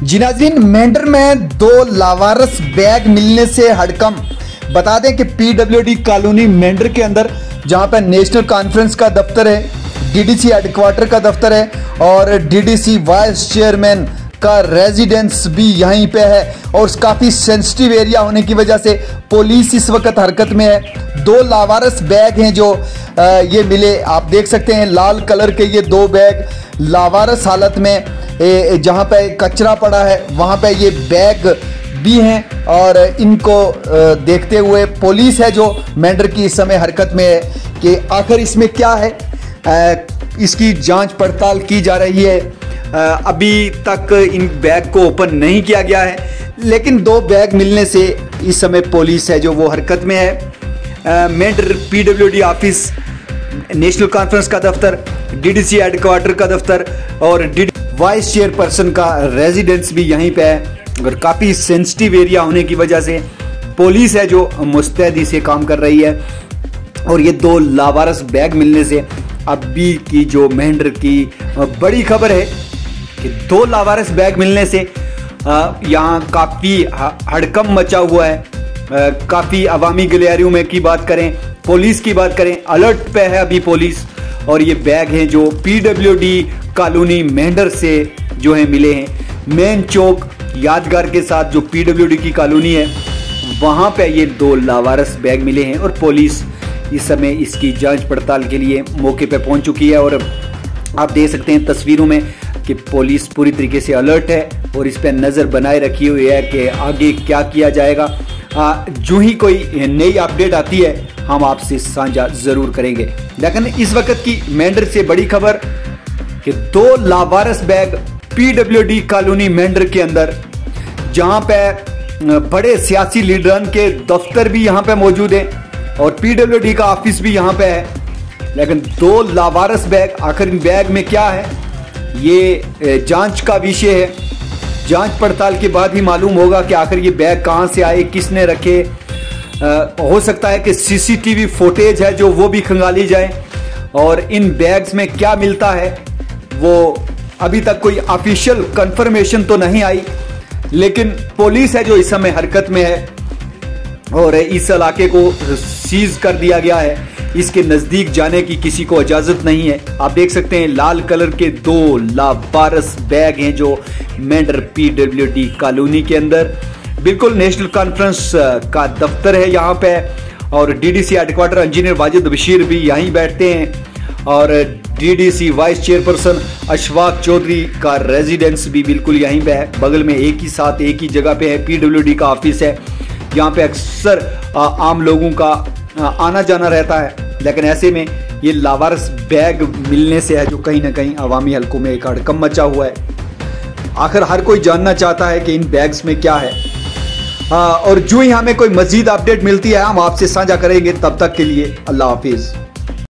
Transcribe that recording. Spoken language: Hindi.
जी नाज़रीन, मेंढर में 2 लावारस बैग मिलने से हड़कंप। बता दें कि पीडब्ल्यूडी कॉलोनी मेंढर के अंदर जहां पर नेशनल कॉन्फ्रेंस का दफ्तर है, डीडीसी हेडक्वार्टर का दफ्तर है और डीडीसी वाइस चेयरमैन का रेजिडेंस भी यहीं पे है और काफ़ी सेंसिटिव एरिया होने की वजह से पुलिस इस वक्त हरकत में है। 2 लावारस बैग हैं जो ये मिले। आप देख सकते हैं लाल कलर के ये 2 बैग लावारस हालत में, जहाँ पे कचरा पड़ा है वहाँ पे ये बैग भी हैं और इनको देखते हुए पुलिस है जो मेंढर की इस समय हरकत में है कि आखिर इसमें क्या है, इसकी जांच पड़ताल की जा रही है। अभी तक इन बैग को ओपन नहीं किया गया है, लेकिन 2 बैग मिलने से इस समय पुलिस है जो वो हरकत में है। Mendhar PWD office, national conference का दफ्तर, डीडीसी हेडक्वार्टर का दफ्तर और वाइस चेयरपर्सन का रेजिडेंस भी यहीं पे है और काफ़ी सेंसिटिव एरिया होने की वजह से पुलिस है जो मुस्तैदी से काम कर रही है। और ये 2 लावारस बैग मिलने से अभी की जो मेंढर की बड़ी खबर है कि 2 लावारस बैग मिलने से यहाँ काफ़ी हड़कंप मचा हुआ है। काफ़ी अवामी गलियारियों में की बात करें, पुलिस की बात करें, अलर्ट पे है अभी पुलिस। और ये बैग हैं जो पीडब्ल्यूडी कॉलोनी मेंढर से जो है मिले हैं। मेन चौक यादगार के साथ जो पीडब्ल्यूडी की कॉलोनी है वहाँ पे ये 2 लावारस बैग मिले हैं और पुलिस इस समय इसकी जांच पड़ताल के लिए मौके पे पहुंच चुकी है। और आप देख सकते हैं तस्वीरों में कि पुलिस पूरी तरीके से अलर्ट है और इस पर नज़र बनाए रखी हुई है कि आगे क्या किया जाएगा। जो ही कोई नई अपडेट आती है हम आपसे साझा ज़रूर करेंगे। लेकिन इस वक्त की मेंढर से बड़ी खबर कि 2 लावारस बैग पीडब्ल्यूडी कॉलोनी मेंढर के अंदर, जहां पे बड़े सियासी लीडरान के दफ्तर भी यहां पे मौजूद है और पीडब्ल्यूडी का ऑफिस भी यहां पे है, लेकिन 2 लावारस बैग, आखिर इन बैग में क्या है ये जांच का विषय है। जांच पड़ताल के बाद ही मालूम होगा कि आखिर ये बैग कहां से आए, किसने रखे। हो सकता है कि सीसीटीवी फुटेज है जो वो भी खंगाली जाए और इन बैग्स में क्या मिलता है वो अभी तक कोई ऑफिशियल कंफर्मेशन तो नहीं आई, लेकिन पुलिस है जो इस समय हरकत में है और इस इलाके को सीज कर दिया गया है। इसके नज़दीक जाने की किसी को इजाज़त नहीं है। आप देख सकते हैं लाल कलर के 2 लावारस बैग हैं जो मेंढर पीडब्ल्यूडी कॉलोनी के अंदर, बिल्कुल नेशनल कॉन्फ्रेंस का दफ्तर है यहाँ पे और DDC headquarter engineer Wajid Bashir भी यहीं बैठते हैं और DDC vice chairperson Ashfaq Chaudhary का रेजिडेंस भी बिल्कुल यहीं पे है। बगल में एक ही जगह पे है पीडब्ल्यूडी का ऑफिस है। यहाँ पे अक्सर आम लोगों का आना जाना रहता है, लेकिन ऐसे में ये लावारस बैग मिलने से है जो कहीं ना कहीं अवामी हलकों में एक हड़कंप मचा हुआ है। आखिर हर कोई जानना चाहता है कि इन बैग्स में क्या है और जो ही हमें कोई मजीद अपडेट मिलती है हम आपसे साझा करेंगे। तब तक के लिए अल्लाह हाफिज।